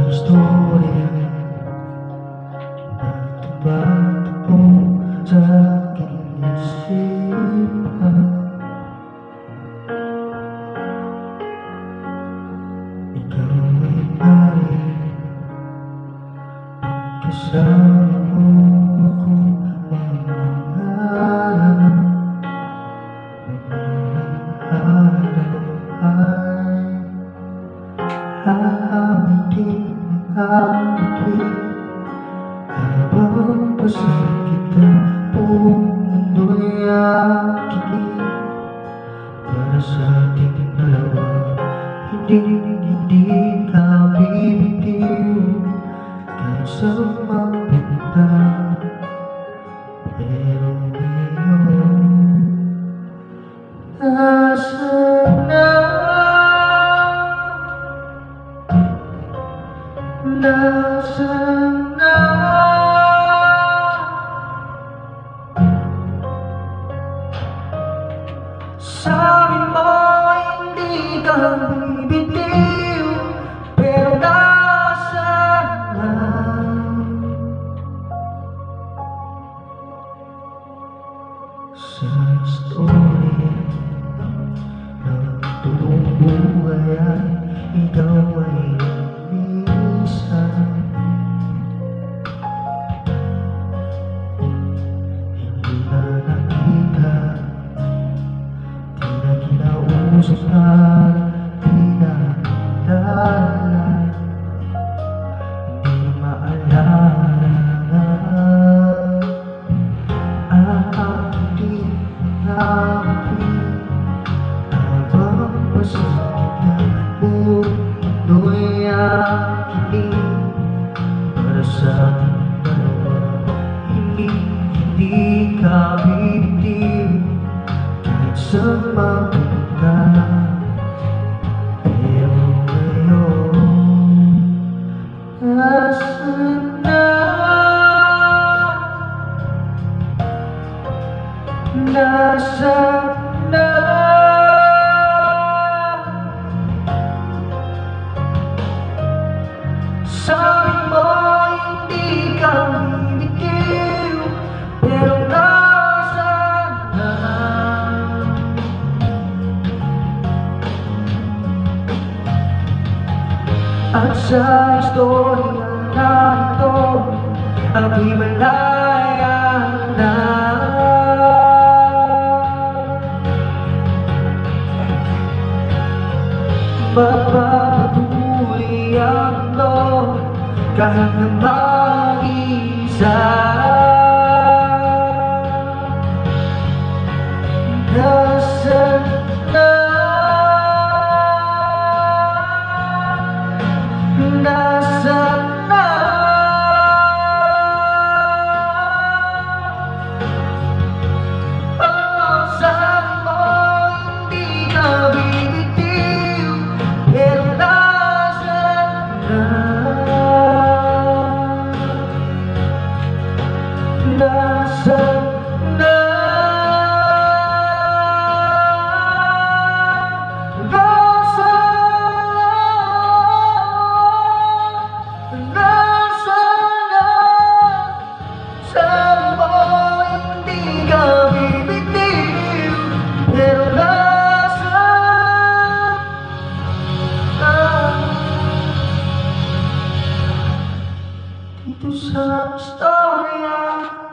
istorya na tumatakbo sa aking isipan. Ikaw ay narin, kasama mo ako mangangarap. Hahawin habang pasakit ang buong mundo'y aking para sa ating dalawa. Hindi ka bibitiw kahit saan mapunta. Pero ngayon nasaan na? Nasaan na? Sabi mo hindi ka bibitiw, pero nasaan na? Sa istorya ng tuong buhay ay ikaw ay usap na pinakilala, hindi maalala ang aking hawin habang pasakit ang buong mundo'y aking para sa ating dalawa. Hindi ka bibitiw kahit saan mapunta. Pero ngayon nasaan na? Nasaan na? Sabi mo hindi ka bibitiw, pero nasaan na? At sa istorya na ito, ang himalaya na. Mapapatuloy ang mundo kahit na mag-isa. Nasaan na? Nasaan na? Oh, sabi mo hindi ka bibitiw, pero nasaan na? Nasaan na? Ito sa istorya